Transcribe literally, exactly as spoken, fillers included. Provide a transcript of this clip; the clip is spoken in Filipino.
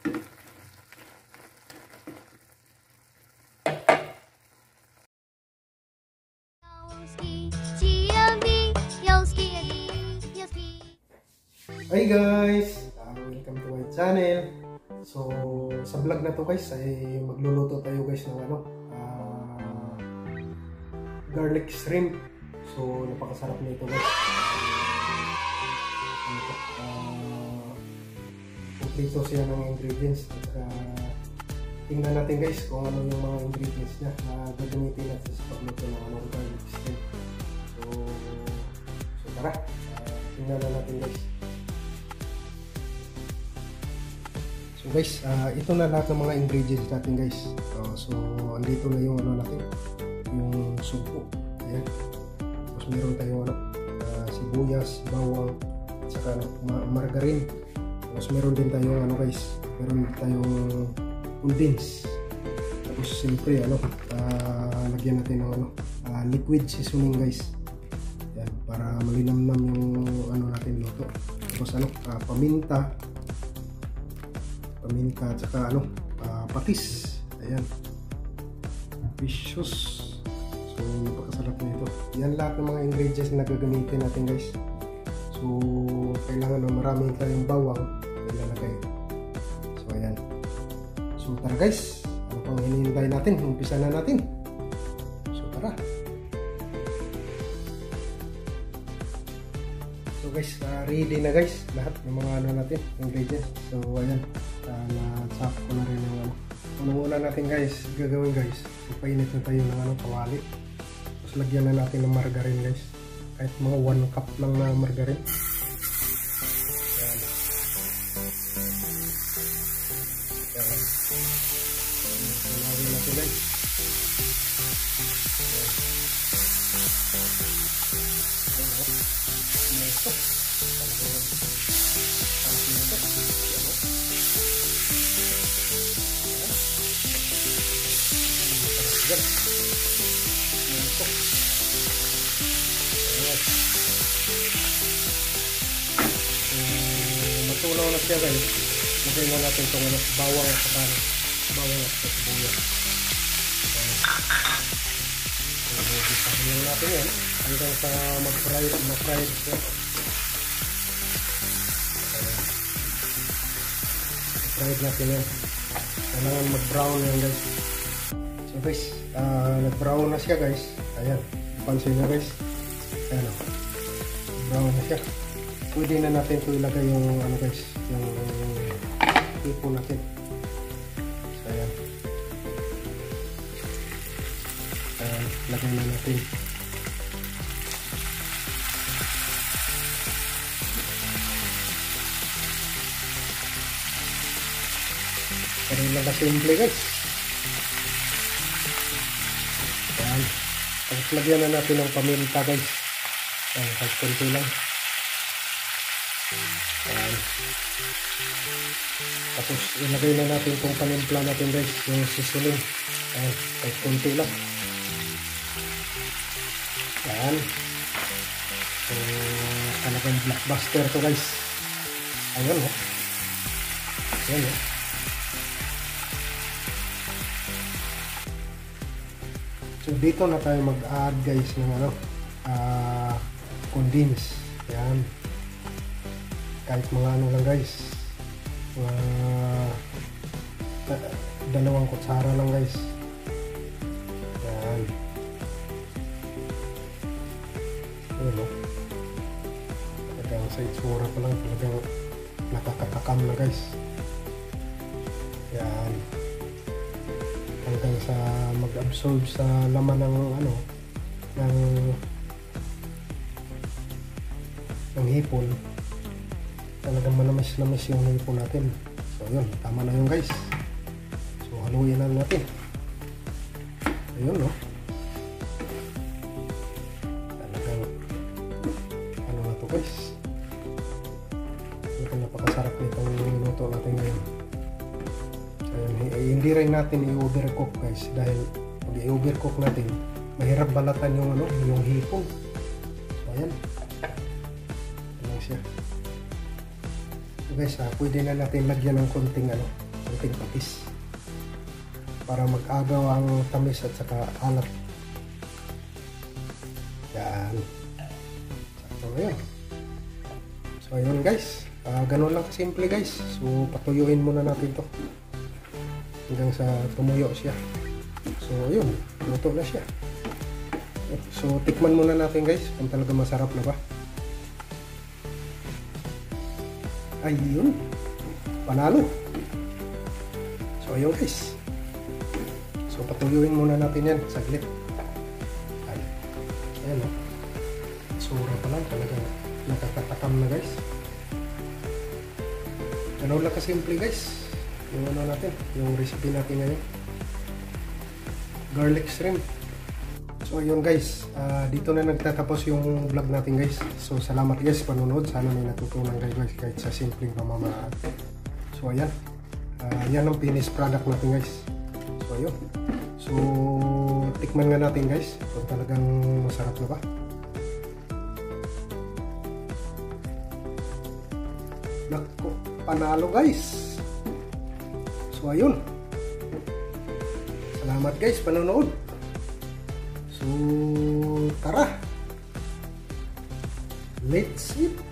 Hi guys! Uh, welcome to my channel. So, sa vlog na to guys ay magluluto tayo guys ng ano uh, garlic shrimp. So, napakasarap nito guys. Uh, Kompleto siya ng ingredients. At uh, tingnan natin guys kung ano yung mga ingredients niya na gagamitin natin sa pagluto ng ano, garlic shrimp. So, so tara, uh, tingnan na natin guys. So guys, uh, ito na lahat ng mga ingredients natin guys. Uh, so andito na yung ano natin, yung sugo. Ayan. Tapos meron tayong ano, uh, sibuyas, bawang, at saka ano, margarine. Tapos meron din tayong ano guys, meron tayong condensed. Tapos siyempre ano, uh, lagyan natin ng ano, uh, liquid seasoning guys. Ayan, para malinamnam yung ano natin luto. Tapos ano, uh, paminta. paminta at saka ano, uh, patis. Ayan, vicious. So napakasarap na ito. Yan lahat ng mga ingredients na gagamitin natin guys. So kailangan na maraming tayong bawang ilalagay. So ayan. So tara guys, ano pang hinihintay natin? Umpisa na natin. So tara. So guys, uh, ready na guys lahat ng mga ano natin, ingredients. So ayan, uh, na-chop ko na rin yung ano. Unang-una natin guys, gagawin guys, ipainit na tayo ng ano, kawali. Tapos lagyan na natin ng margarine guys. Kahit mga one cup lang na margarine. Ayan. Ayan. Tunawin natin guys. Ayan. Ayan. Ito. Yan. Ito. Ayan. So, matunaw na siya guys. Lagay na natin itong ano, bawang at saka bawang at sibuyas. So, gisahin lang natin yan hanggang sa mag-fry mag-fry siya. Mag-fry natin yan. Kailangan mag-brown yan guys. So guys, uh, nag-brown na siya guys. Ayan, pansin na guys. Ayan o, brown na siya. Pwede na natin ito ilagay yung ano guys, yung tipo natin. So ayan. Ayan, lagay na natin. Pero lang na simple guys. Ayan. Tapos lagyan na natin ng paminta guys. Ayan, kahit konti lang. Ayan. Tapos ilagay na natin itong panimpla natin guys, yung seasoning. Ayan, kahit konti lang. Ayan. So, talagang blockbuster to guys. Ayan o. Ayan o. So dito na tayo mag-add guys ng ano, uh, condensed. Ayan. Kahit mga ano lang guys, mga uh, dalawang kutsara lang guys. Ayan. Ayan o. Talagang sa itsura pa lang, talagang nakakatakam na guys. Ayan. Hanggang sa mag-absorb sa laman ng ano, ng ng hipon. Talagang manamis-namis yung hipon natin. So yun, tama na yun guys. So haluin lang natin. Ayun no. Talagang ano na to guys. Talagang napakasarap nitong luto natin ngayon. Hindi rin natin i-overcook guys, dahil pag i-overcook natin mahirap balatan yung ano, yung hipon. So ayan, ito lang siya. So guys, ah, pwede na natin lagyan ng konting ano, kunting patis para mag-agaw ang tamis at saka alat. Yan. So ayun. So ayun guys, uh, ganun lang kasimple guys. So patuyuin muna natin to hanggang sa tumuyo siya. So ayun, luto na siya. So tikman muna natin guys kung talaga masarap na ba. Ayun, panalo. So ayun guys, so patuyuin muna natin yan saglit. Ayan o, sura pa lang talaga nakakatakam na guys. Ganun lang kasimple guys yung ano natin, yung recipe natin ngayon, garlic shrimp. So ayun guys, uh, dito na nagtatapos yung vlog natin guys. So salamat guys sa panonood, sana may natutunan kayo guys kahit sa simpleng pamamaraan. So ayan, uh, yan ang finished product natin guys. So ayun, so tikman nga natin guys kung talagang masarap na ba. Naku, panalo guys. So ayun, salamat guys panonood. So tara, let's eat.